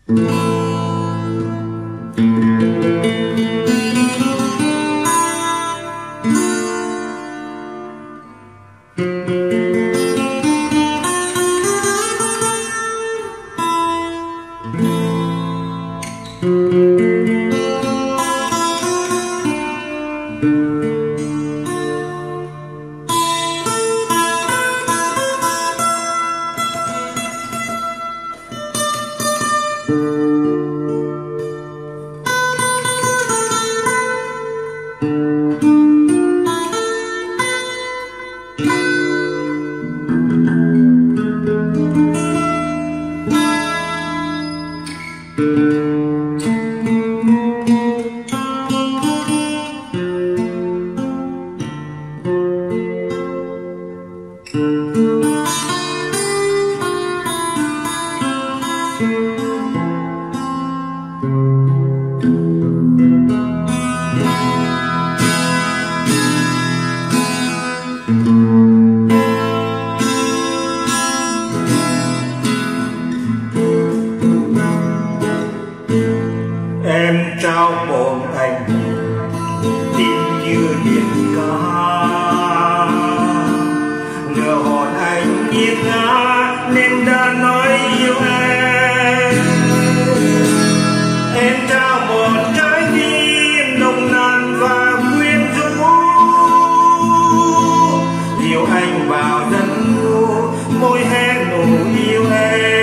Em trao bồn anh tim như biển cả, nửa hồn anh nghiêng ngã nên đã nói yêu em. Em trao một trái tim nồng nàn và quyến rũ, yêu anh vào giấc ngủ, môi hé nụ yêu em.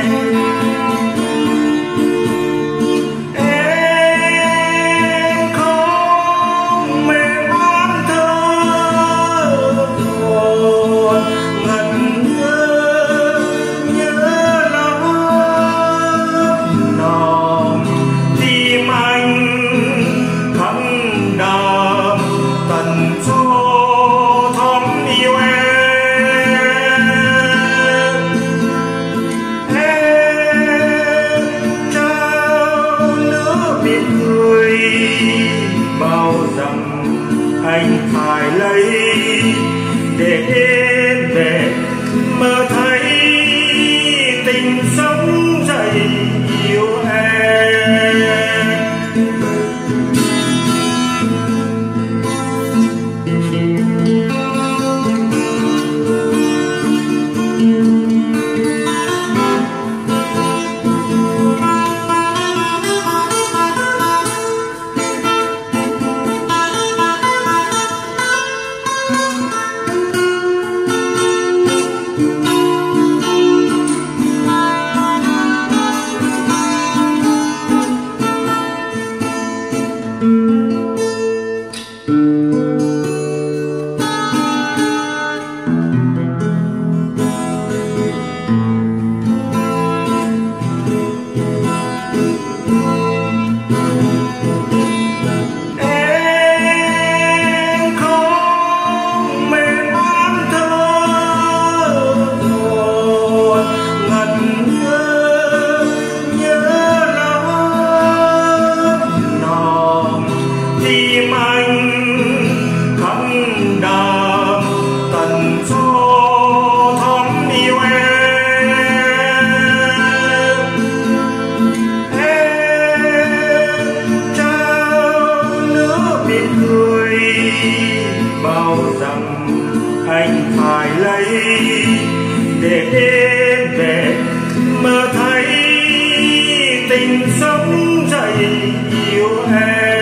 Bao rằng anh phải lấy để đến về mơ thấy tình sống dậy yêu em. Bao rằng anh phải lấy để đến về mơ thấy tình sống dậy yêu em.